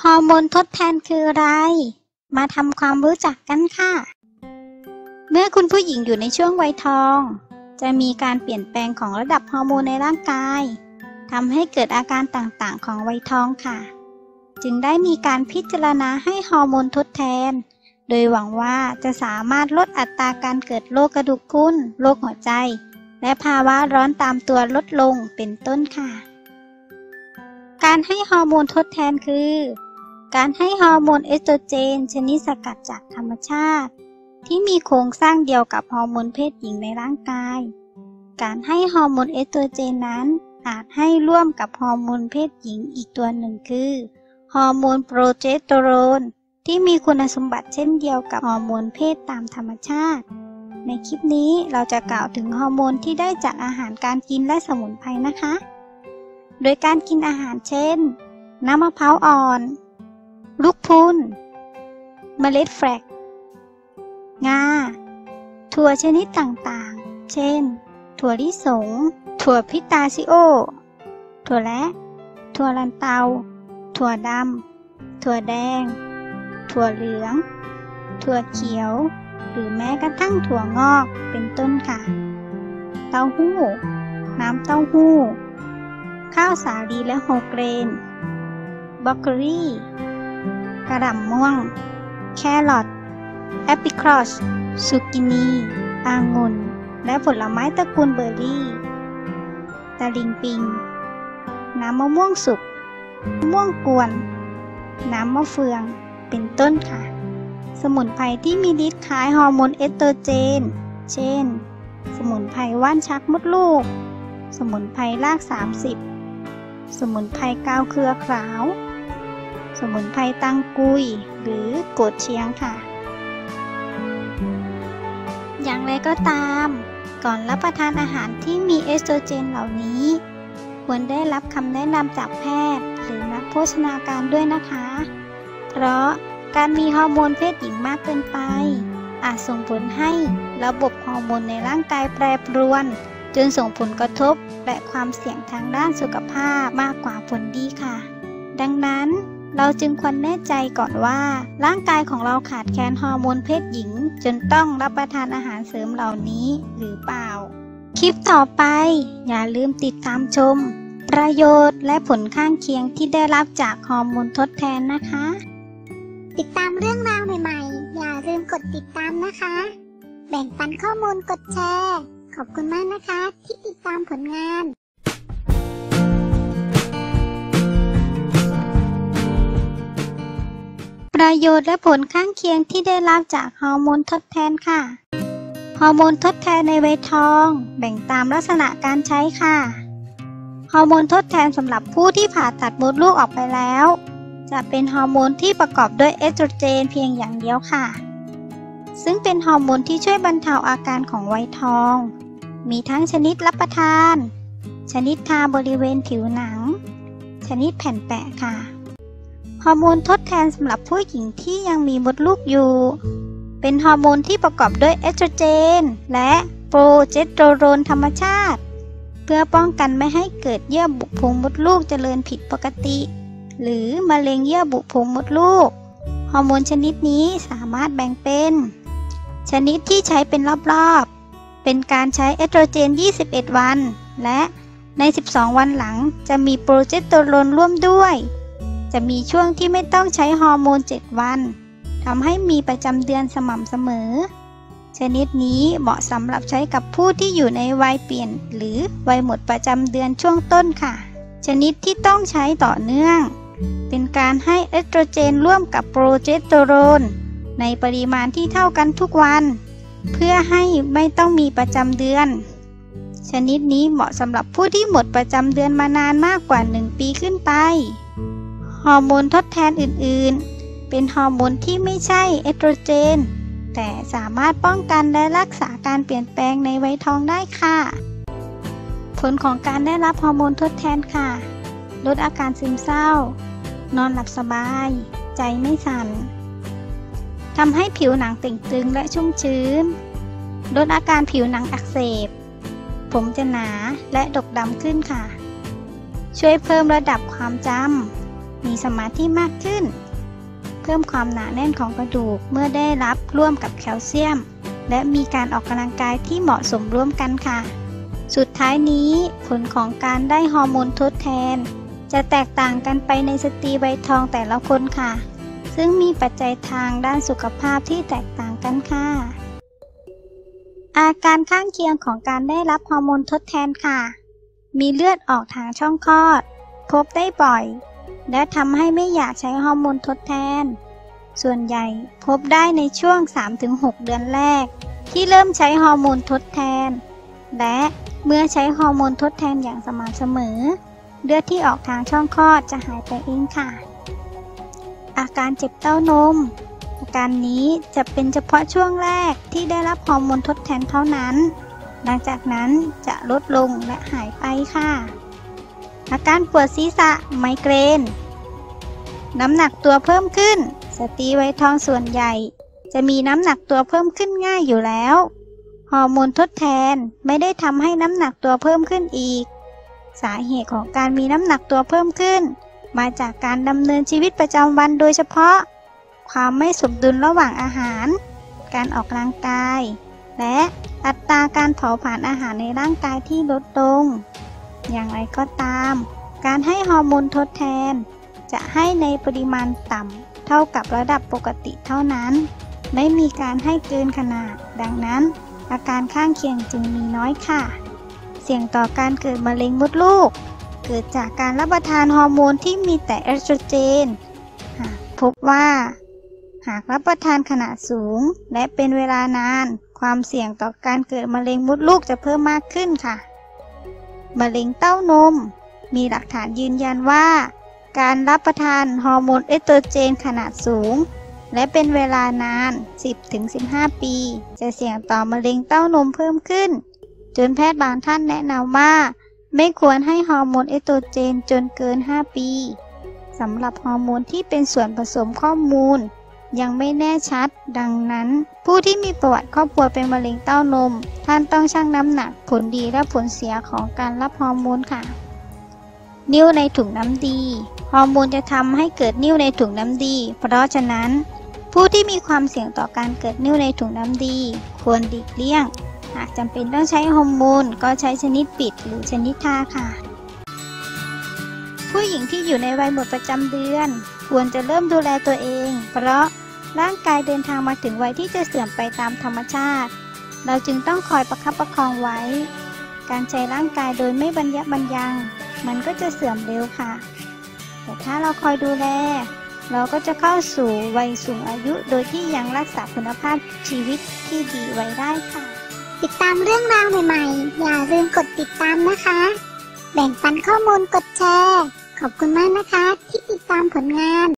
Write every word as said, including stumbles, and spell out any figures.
อร์โมนทดแทนคืออะไรมาทำความรู้จักกันค่ะเมื่อคุณผู้หญิงอยู่ในช่วงวัยทองจะมีการเปลี่ยนแปลงของระดับฮอร์โมนในร่างกายทำให้เกิดอาการต่างๆของวัยทองค่ะจึงได้มีการพิจารณาให้ฮอร์โมนทดแทนโดยหวังว่าจะสามารถลดอัตราการเกิดโรคกระดูกพรุนโรคหัวใจและภาวะร้อนตามตัวลดลงเป็นต้นค่ะการให้ฮอร์โมนทดแทนคือการให้ฮอร์โมนเอสโตรเจนชนิดสกัดจากธรรมชาติที่มีโครงสร้างเดียวกับฮอร์โมนเพศหญิงในร่างกายการให้ฮอร์โมนเอสโตรเจนนั้นอาจให้ร่วมกับฮอร์โมนเพศหญิงอีกตัวหนึ่งคือฮอร์โมนโปรเจสเตอโรนที่มีคุณสมบัติเช่นเดียวกับฮอร์โมนเพศตามธรรมชาติในคลิปนี้เราจะกล่าวถึงฮอร์โมนที่ได้จากอาหารการกินและสมุนไพรนะคะโดยการกินอาหารเช่นน้ำมะพร้าวอ่อนลูกพรุนเมล็ดแฟลกงาถั่วชนิดต่างๆเช่นถั่วลิสงถั่วพิตาชิโอถั่วแระถั่วลันเตาถั่วดำถั่วแดงถั่วเหลืองถั่วเขียวหรือแม้กระทั่งถั่วงอกเป็นต้นค่ะเต้าหู้น้ำเต้าหู้ข้าวสาลีและโฮเกรนบรอกโคลีกระหล่ำม่วงแครอทแอปริคอตซูกินีองุ่นและผลไม้ตระกูลเบอร์รี่ตะลิงปิงน้ำมะม่วงสุกมะม่วงกวนน้ำมะเฟืองเป็นต้นค่ะสมุนไพรที่มีฤทธิ์คล้ายฮอร์โมนเอสโตรเจนเช่นสมุนไพรว่านชักมดลูกสมุนไพรรากสามสิบสมุนไพรกาวเครือขาวสมุนไพรตังกุยหรือโกดเชียงค่ะอย่างไรก็ตามก่อนรับประทานอาหารที่มีเอสโตรเจนเหล่านี้ควรได้รับคำแนะนำจากแพทย์หรือนักโภชนาการด้วยนะคะเพราะการมีฮอร์โมนเพศหญิงมากเกินไปอาจส่งผลให้ระบบฮอร์โมนในร่างกายแปรปรวนจนส่งผลกระทบและความเสี่ยงทางด้านสุขภาพมากกว่าผลดีค่ะดังนั้นเราจึงควรแน่ใจก่อนว่าร่างกายของเราขาดแคลนฮอร์โมนเพศหญิงจนต้องรับประทานอาหารเสริมเหล่านี้หรือเปล่าคลิปต่อไปอย่าลืมติดตามชมประโยชน์และผลข้างเคียงที่ได้รับจากฮอร์โมนทดแทนนะคะติดตามเรื่องราวใหม่ๆอย่าลืมกดติดตามนะคะแบ่งปันข้อมูลกดแชร์ขอบคุณมากนะคะที่ติดตามผลงานประโยชน์และผลข้างเคียงที่ได้รับจากฮอร์โมนทดแทนค่ะฮอร์โมนทดแทนในวัยทองแบ่งตามลักษณะการใช้ค่ะฮอร์โมนทดแทนสำหรับผู้ที่ผ่าตัดมดลูกออกไปแล้วจะเป็นฮอร์โมนที่ประกอบด้วยเอสโตรเจนเพียงอย่างเดียวค่ะซึ่งเป็นฮอร์โมนที่ช่วยบรรเทาอาการของวัยทองมีทั้งชนิดรับประทานชนิดทาบริเวณผิวหนังชนิดแผ่นแปะค่ะฮอร์โมนทดแทนสำหรับผู้หญิงที่ยังมีมดลูกอยู่เป็นฮอร์โมนที่ประกอบด้วยเอสโตรเจนและโปรเจสเตอโรนธรรมชาติเพื่อป้องกันไม่ให้เกิดเยื่อบุโพรงมดลูกเจริญผิดปกติหรือมะเร็งเยื่อบุโพรงมดลูกฮอร์โมนชนิดนี้สามารถแบ่งเป็นชนิดที่ใช้เป็นรอบๆเป็นการใช้เอสโตรเจนยี่สิบเอ็ดวันและในสิบสองวันหลังจะมีโปรเจสเตอโรนร่วมด้วยจะมีช่วงที่ไม่ต้องใช้ฮอร์โมนเจ็ดวันทำให้มีประจำเดือนสม่ำเสมอชนิดนี้เหมาะสำหรับใช้กับผู้ที่อยู่ในวัยเปลี่ยนหรือวัยหมดประจำเดือนช่วงต้นค่ะชนิดที่ต้องใช้ต่อเนื่องเป็นการให้เอสโตรเจนร่วมกับโปรเจสเตอโรนในปริมาณที่เท่ากันทุกวันเพื่อให้ไม่ต้องมีประจำเดือนชนิดนี้เหมาะสำหรับผู้ที่หมดประจำเดือนมานานมากกว่าหนึ่งปีขึ้นไปฮอร์โมนทดแทนอื่นๆเป็นฮอร์โมนที่ไม่ใช่เอสโตรเจนแต่สามารถป้องกันและรักษาการเปลี่ยนแปลงในวัยทองได้ค่ะผลของการได้รับฮอร์โมนทดแทนค่ะลดอาการซึมเศร้านอนหลับสบายใจไม่สั่นทำให้ผิวหนังเต่งตึงและชุ่มชื้นลดอาการผิวหนังอักเสบผมจะหนาและดกดำขึ้นค่ะช่วยเพิ่มระดับความจมีสมาธิมากขึ้นเพิ่มความหนาแน่นของกระดูกเมื่อได้รับร่วมกับแคลเซียมและมีการออกกำลังกายที่เหมาะสมร่วมกันค่ะสุดท้ายนี้ผลของการได้ฮอร์โมนทดแทนจะแตกต่างกันไปในสตรีวัยทองแต่ละคนค่ะซึ่งมีปัจจัยทางด้านสุขภาพที่แตกต่างกันค่ะอาการข้างเคียงของการได้รับฮอร์โมนทดแทนค่ะมีเลือดออกทางช่องคลอดพบได้บ่อยและทำให้ไม่อยากใช้ฮอร์โมนทดแทนส่วนใหญ่พบได้ในช่วง สามถึงหก เดือนแรกที่เริ่มใช้ฮอร์โมนทดแทนและเมื่อใช้ฮอร์โมนทดแทนอย่างสม่ำเสมอเลือดที่ออกทางช่องคลอดจะหายไปเองค่ะอาการเจ็บเต้านมอาการนี้จะเป็นเฉพาะช่วงแรกที่ได้รับฮอร์โมนทดแทนเท่านั้นหลังจากนั้นจะลดลงและหายไปค่ะอาการปวดศีรษะไมเกรนน้ำหนักตัวเพิ่มขึ้นสตรีวัยทองส่วนใหญ่จะมีน้ำหนักตัวเพิ่มขึ้นง่ายอยู่แล้วฮอร์โมนทดแทนไม่ได้ทำให้น้ำหนักตัวเพิ่มขึ้นอีกสาเหตุของการมีน้ำหนักตัวเพิ่มขึ้นมาจากการดำเนินชีวิตประจำวันโดยเฉพาะความไม่สมดุลระหว่างอาหารการออกกำลังกายและอัตราการเผาผลาญอาหารในร่างกายที่ลดลงอย่างไรก็ตามการให้ฮอร์โมนทดแทนจะให้ในปริมาณต่ำเท่ากับระดับปกติเท่านั้นไม่มีการให้เกินขนาดดังนั้นอาการข้างเคียงจึงมีน้อยค่ะเสี่ยงต่อการเกิดมะเร็งมดลูกเกิดจากการรับประทานฮอร์โมนที่มีแต่เอสโตรเจนหากพบว่าหากรับประทานขนาดสูงและเป็นเวลานานความเสี่ยงต่อการเกิดมะเร็งมดลูกจะเพิ่มมากขึ้นค่ะมะเร็งเต้านมมีหลักฐานยืนยันว่าการรับประทานฮอร์โมนเอสโตรเจนขนาดสูงและเป็นเวลานาน สิบถึงสิบห้า ปีจะเสี่ยงต่อมะเร็งเต้านมเพิ่มขึ้นจนแพทย์บางท่านแนะนำว่าไม่ควรให้ฮอร์โมนเอสโตรเจนจนเกิน ห้า ปีสำหรับฮอร์โมนที่เป็นส่วนผสมข้อมูลยังไม่แน่ชัดดังนั้นผู้ที่มีประวัติครอบครัวเป็นมะเร็งเต้านมท่านต้องชั่งน้ำหนักผลดีและผลเสียของการรับฮอร์โมนค่ะนิ่วในถุงน้ำดีฮอร์โมนจะทำให้เกิดนิ่วในถุงน้ำดีเพราะฉะนั้นผู้ที่มีความเสี่ยงต่อการเกิดนิ่วในถุงน้ำดีควรหลีกเลี่ยงหากจำเป็นต้องใช้ฮอร์โมนก็ใช้ชนิดปิดหรือชนิดทาค่ะผู้หญิงที่อยู่ในวัยหมดประจำเดือนควรจะเริ่มดูแลตัวเองเพราะร่างกายเดินทางมาถึงวัยที่จะเสื่อมไปตามธรรมชาติเราจึงต้องคอยประคับประคองไว้การใช้ร่างกายโดยไม่บรรยะบรรยังมันก็จะเสื่อมเร็วค่ะแต่ถ้าเราคอยดูแลเราก็จะเข้าสู่วัยสูงอายุโดยที่ยังรักษาคุณภาพชีวิตที่ดีไว้ได้ค่ะติดตามเรื่องราวใหม่ๆอย่าลืมกดติดตามนะคะแบ่งปันข้อมูลกดแชร์ขอบคุณมากนะคะที่ติดตามผลงาน